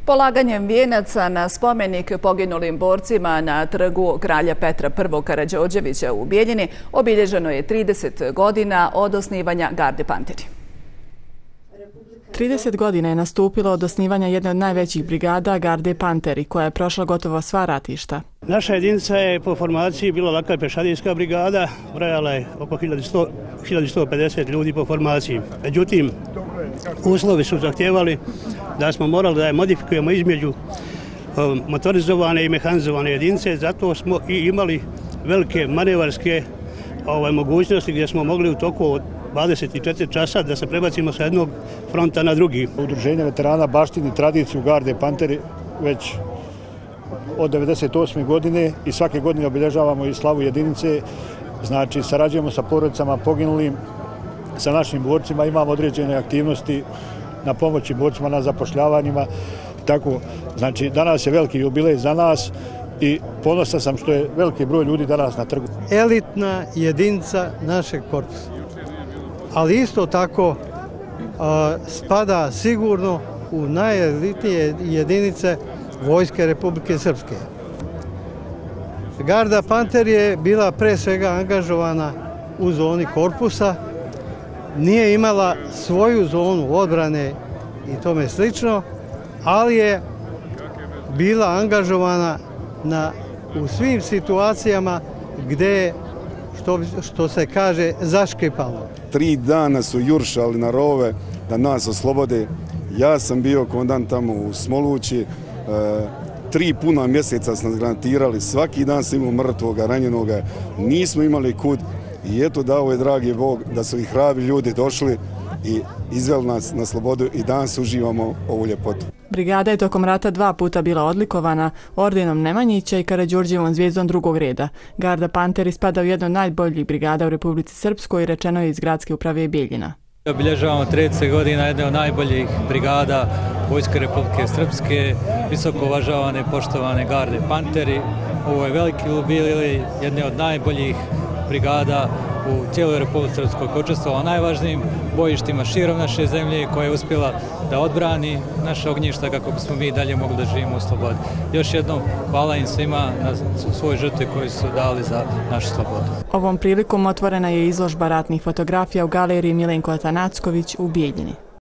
Polaganjem vijenaca na spomenik poginulim borcima na trgu kralja Petra I. Karađorđevića u Bijeljini obilježeno je 30 godina od osnivanja Garde Panteri. 30 godina je nastupilo od osnivanja jedne od najvećih brigada Garde Panteri, koja je prošla gotovo sva ratišta. Naša jedinica je po formaciji bila laka pešadijska brigada, brojala je oko 1150 ljudi po formaciji. Međutim, uslovi su zahtijevali da smo morali da je modifikujemo između motorizovane i mehanizovane jedinice, zato smo i imali velike manevarske mogućnosti gdje smo mogli u toku od 24 časa da se prebacimo sa jednog fronta na drugi. Udruženje veterana baštini tradiciju Garde Panteri već od 1998. godine i svake godine obilježavamo i slavu jedinice. Znači, sarađujemo sa porodicama poginulim, sa našim borcima, imamo određene aktivnosti na pomoći borcima, na zapošljavanjima. Tako, znači, danas je veliki jubilej za nas i ponosan sam što je veliki broj ljudi danas na trgu. Elitna jedinica našeg korpusa, ali isto tako spada sigurno u najelitnije jedinice Vojske Republike Srpske. Garda Panter je bila pre svega angažovana u zoni korpusa, nije imala svoju zonu odbrane i tome slično, ali je bila angažovana u svim situacijama gdje, što se kaže, zaškripalo. 3 dana su juršali na rove da nas oslobode. Ja sam bio komandant tamo u Smolući. 3 puna mjeseca smo granatirali, svaki dan sam imao mrtvoga, ranjenoga, nismo imali kud i eto dao je dragi Bog da su i hrabri ljudi došli i izveli nas na slobodu i danas uživamo ovu ljepotu. Brigada je tokom rata 2 puta bila odlikovana ordenom Nemanjića i Karađorđevom zvijezdom 2. reda. Garda Panteri spada u jednu od najboljih brigada u Republici Srpskoj, rečeno je iz gradske uprave Bijeljina. Obilježavamo 30 godina jedne od najboljih brigada Vojske Republike Srpske, visoko uvažavane, poštovane Garde Panteri. Ovo je veliki jubilej jedne od najboljih brigada u cijeloj Republici Srpskoj, koja je učestvovala najvažnijim bojištima širom naše zemlje, koja je uspjela da odbrani naše ognjišta kako bismo mi dalje mogli da živimo u slobodi. Još jednom hvala im svima na svoj žrtvi koji su dali za našu slobodu. Ovom prilikom otvorena je izložba ratnih fotografija u galeriji Milenko Atanacković u Bijeljini.